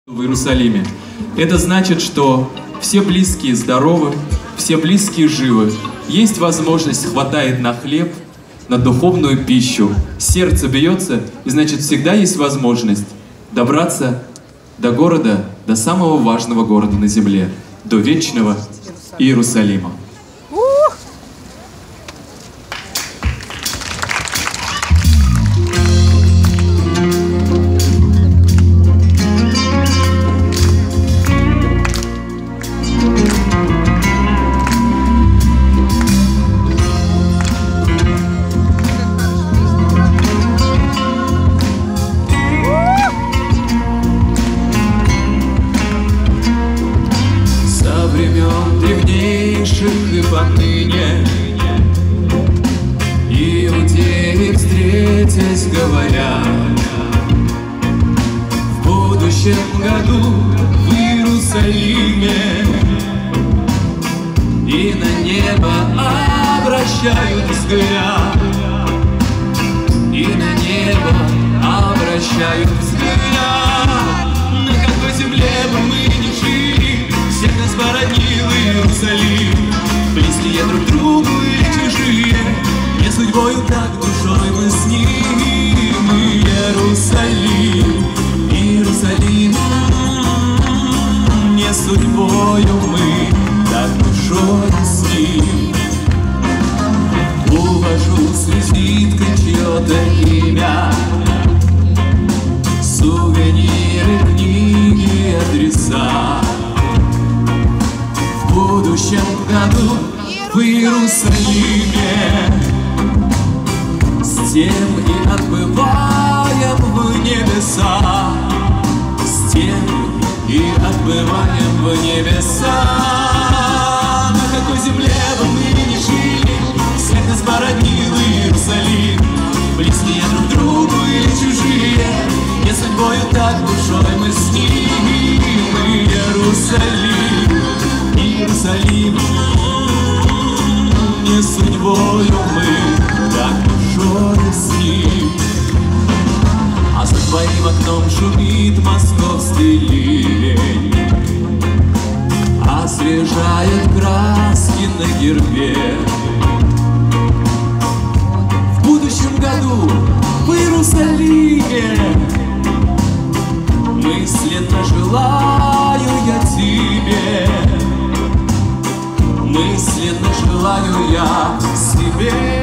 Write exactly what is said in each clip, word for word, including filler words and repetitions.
в Иерусалиме. Это значит, что все близкие здоровы, все близкие живы. Есть возможность, хватает на хлеб, на духовную пищу. Сердце бьется, и значит, всегда есть возможность добраться до города, до самого важного города на земле, до вечного Иерусалима. И поныне иудеи, встретясь, говорят: в будущем году в Иерусалиме, и на небо обращают взгляд, и на небо обращают взгляд. На какой земле бы мы ни жили, всех нас породнил Иерусалим. Близкие друг другу или чужие, не судьбою, так душой мы с ним. Иерусалим, Иерусалим, не судьбою мы, так душой с ним. Увожу с визиткой чье-то имя, сувениры, книги, адреса. В будущем году в Иерусалиме с тем и отбываем в небеса, с тем и отбываем в небеса. На какой земле бы мы ни жили, всех нас породнил Иерусалим. Близкие друг другу или чужие, не судьбою, так душой мы с ним. Иерусалим, Иерусалим, не судьбою мы, так душой с ним. А за твоим окном шумит московский ливень, освежает краски на гербе. В будущем году в Иерусалиме мысленно желаю я тебе, мысленно желаю я себе.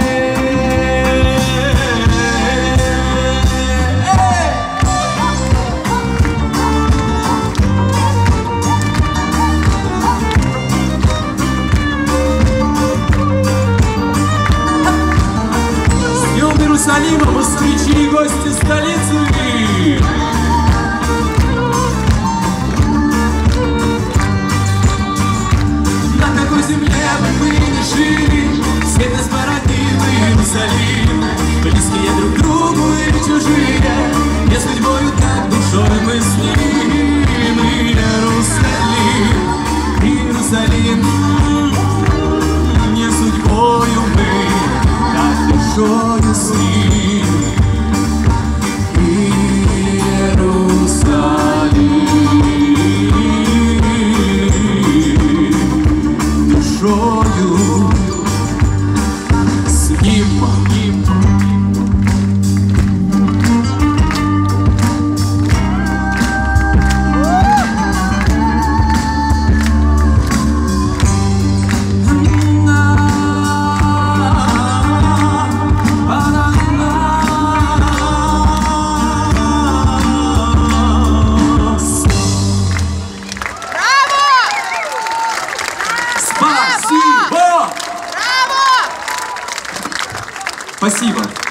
С днем Иерусалима, москвичи и гости столицы! Всех нас породил Иерусалим. Близкие друг другу или чужие, не судьбою, так душой мы с ним. Иерусалим, Иерусалим, не судьбою мы, так душой с ним. Иерусалим, душою с ним. Спасибо!